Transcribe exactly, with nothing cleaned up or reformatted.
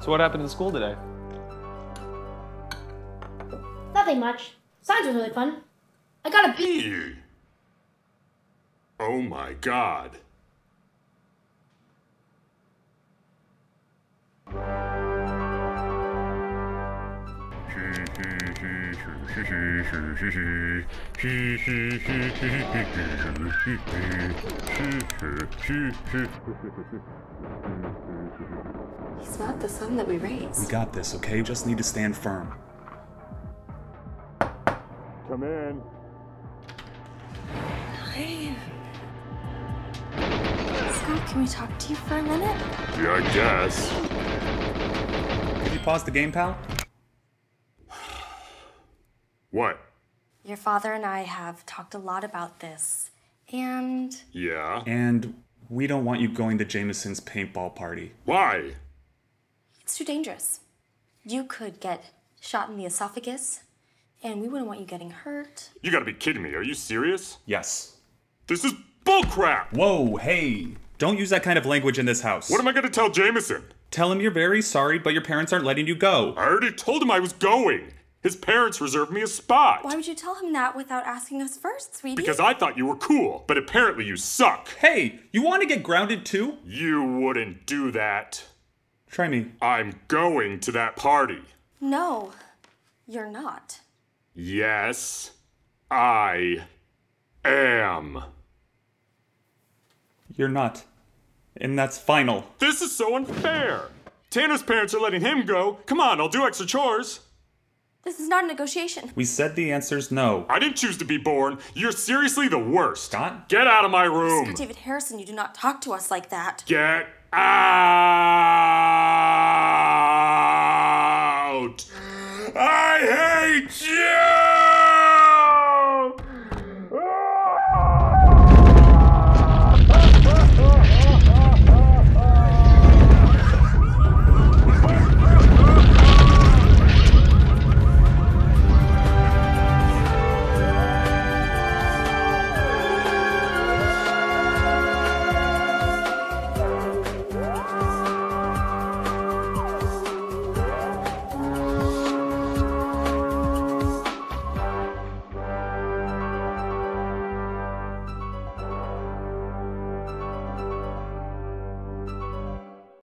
So what happened in school today? Nothing much. Science was really fun. I got a B. Ew. Oh my god. He's not the son that we raised. We got this, okay? Just need to stand firm. Come in. Hi. Scott, can we talk to you for a minute? Yeah, I guess. Can you pause the game, pal? What? Your father and I have talked a lot about this, and... Yeah? And we don't want you going to Jameson's paintball party. Why? It's too dangerous. You could get shot in the esophagus, and we wouldn't want you getting hurt. You gotta be kidding me. Are you serious? Yes. This is bullcrap! Whoa, hey. Don't use that kind of language in this house. What am I gonna tell Jameson? Tell him you're very sorry, but your parents aren't letting you go. I already told him I was going. His parents reserved me a spot. Why would you tell him that without asking us first, sweetie? Because I thought you were cool, but apparently you suck. Hey, you want to get grounded too? You wouldn't do that. Try me. I'm going to that party. No, you're not. Yes, I am. You're not. And that's final. This is so unfair. Tanner's parents are letting him go. Come on, I'll do extra chores. This is not a negotiation. We said the answer's no. I didn't choose to be born. You're seriously the worst. Scott? Get out of my room. Scott David Harrison, you do not talk to us like that. Get out.